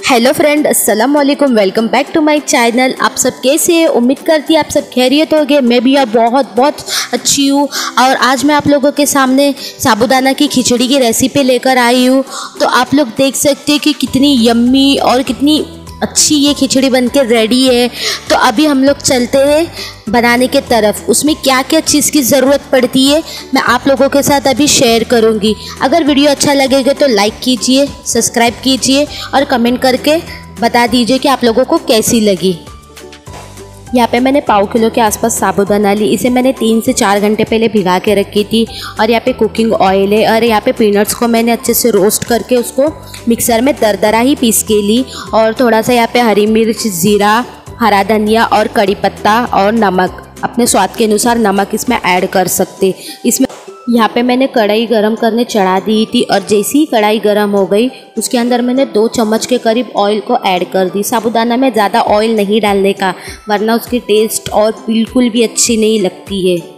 Hello friend, अस्सलाम वालेकुम। Welcome back to my channel. आप सब कैसे हैं? उम्मीद करती है आप सब खैरियत होंगे। मैं भी अब बहुत अच्छी हूँ। और आज मैं आप लोगों के सामने साबूदाना की खिचड़ी की रेसिपी लेकर आई हूँ। तो आप लोग देख सकते हैं कि कितनी यम्मी और कितनी अच्छी ये खिचड़ी बनके रेडी है। तो अभी हम लोग चलते हैं बनाने के तरफ। उसमें क्या क्या चीज़ की ज़रूरत पड़ती है मैं आप लोगों के साथ अभी शेयर करूंगी। अगर वीडियो अच्छा लगेगा तो लाइक कीजिए, सब्सक्राइब कीजिए और कमेंट करके बता दीजिए कि आप लोगों को कैसी लगी। यहाँ पे मैंने पाव किलो के आसपास साबूदाना ली। इसे मैंने 3 से 4 घंटे पहले भिगा के रखी थी। और यहाँ पे कुकिंग ऑयल है। और यहाँ पे पीनट्स को मैंने अच्छे से रोस्ट करके उसको मिक्सर में दरदरा ही पीस के ली। और थोड़ा सा यहाँ पे हरी मिर्च, ज़ीरा, हरा धनिया और कड़ी पत्ता और नमक, अपने स्वाद के अनुसार नमक इसमें ऐड कर सकते। इसमें यहाँ पे मैंने कढ़ाई गरम करने चढ़ा दी थी। और जैसे ही कढ़ाई गरम हो गई उसके अंदर मैंने 2 चम्मच के करीब ऑयल को ऐड कर दी। साबूदाना में ज़्यादा ऑयल नहीं डालने का, वरना उसकी टेस्ट और बिल्कुल भी अच्छी नहीं लगती है।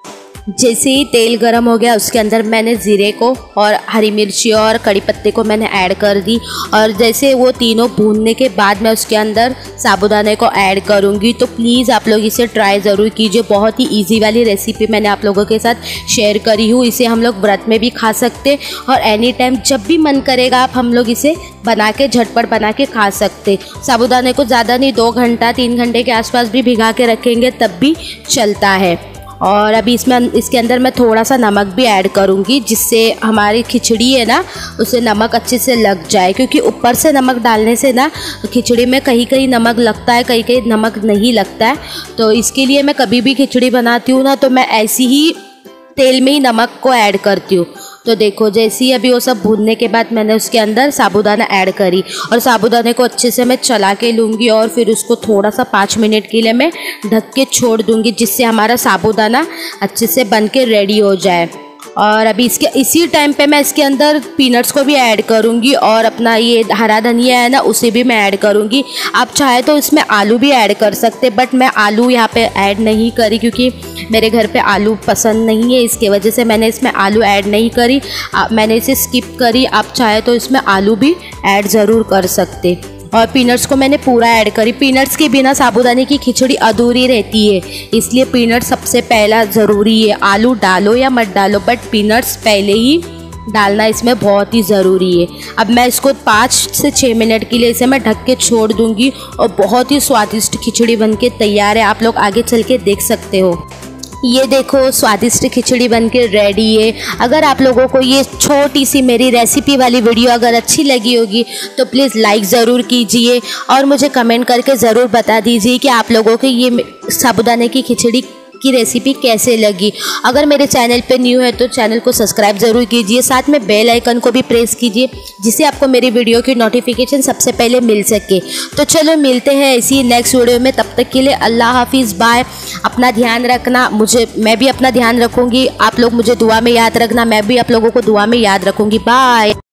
जैसे ही तेल गरम हो गया उसके अंदर मैंने ज़ीरे को और हरी मिर्ची और कड़ी पत्ते को मैंने ऐड कर दी। और जैसे वो तीनों भूनने के बाद मैं उसके अंदर साबूदाने को ऐड करूँगी। तो प्लीज़ आप लोग इसे ट्राई ज़रूर कीजिए। बहुत ही इजी वाली रेसिपी मैंने आप लोगों के साथ शेयर करी हूँ। इसे हम लोग व्रत में भी खा सकते और एनी टाइम जब भी मन करेगा आप हम लोग इसे बना के झटपट बना के खा सकते। साबूदाने को ज़्यादा नहीं 2 घंटा 3 घंटे के आसपास भी भिगा के रखेंगे तब भी चलता है। और अभी इसके अंदर मैं थोड़ा सा नमक भी ऐड करूँगी, जिससे हमारी खिचड़ी है ना उसे नमक अच्छे से लग जाए। क्योंकि ऊपर से नमक डालने से ना खिचड़ी में कहीं कहीं नमक लगता है, कहीं कहीं नमक नहीं लगता है। तो इसके लिए मैं कभी भी खिचड़ी बनाती हूँ ना तो मैं ऐसी ही तेल में ही नमक को ऐड करती हूँ। तो देखो जैसे ही अभी वो सब भूनने के बाद मैंने उसके अंदर साबूदाना ऐड करी। और साबूदाने को अच्छे से मैं चला के लूँगी और फिर उसको थोड़ा सा 5 मिनट के लिए मैं ढक के छोड़ दूँगी, जिससे हमारा साबूदाना अच्छे से बन के रेडी हो जाए। और अभी इसी टाइम पे मैं इसके अंदर पीनट्स को भी ऐड करूँगी और अपना ये हरा धनिया है ना उसे भी मैं ऐड करूँगी। आप चाहे तो इसमें आलू भी ऐड कर सकते, बट मैं आलू यहाँ पे ऐड नहीं करी क्योंकि मेरे घर पे आलू पसंद नहीं है। इसके वजह से मैंने इसमें आलू ऐड नहीं करी, मैंने इसे स्किप करी। आप चाहे तो इसमें आलू भी ऐड ज़रूर कर सकते। और पीनट्स को मैंने पूरा ऐड करी। पीनट्स के बिना साबूदाने की खिचड़ी अधूरी रहती है, इसलिए पीनट सबसे पहला ज़रूरी है। आलू डालो या मत डालो, बट पीनट्स पहले ही डालना इसमें बहुत ही ज़रूरी है। अब मैं इसको 5 से 6 मिनट के लिए इसे मैं ढक के छोड़ दूँगी और बहुत ही स्वादिष्ट खिचड़ी बनके तैयार है। आप लोग आगे चल के देख सकते हो। ये देखो स्वादिष्ट खिचड़ी बनके रेडी है। अगर आप लोगों को ये छोटी सी मेरी रेसिपी वाली वीडियो अगर अच्छी लगी होगी तो प्लीज़ लाइक ज़रूर कीजिए और मुझे कमेंट करके ज़रूर बता दीजिए कि आप लोगों को ये साबूदाने की खिचड़ी की रेसिपी कैसे लगी। अगर मेरे चैनल पे न्यू है तो चैनल को सब्सक्राइब ज़रूर कीजिए, साथ में बेल आइकन को भी प्रेस कीजिए, जिससे आपको मेरी वीडियो की नोटिफिकेशन सबसे पहले मिल सके। तो चलो मिलते हैं इसी नेक्स्ट वीडियो में। तब तक के लिए अल्लाह हाफिज़, बाय। अपना ध्यान रखना, मैं भी अपना ध्यान रखूँगी। आप लोग मुझे दुआ में याद रखना, मैं भी आप लोगों को दुआ में याद रखूँगी। बाय।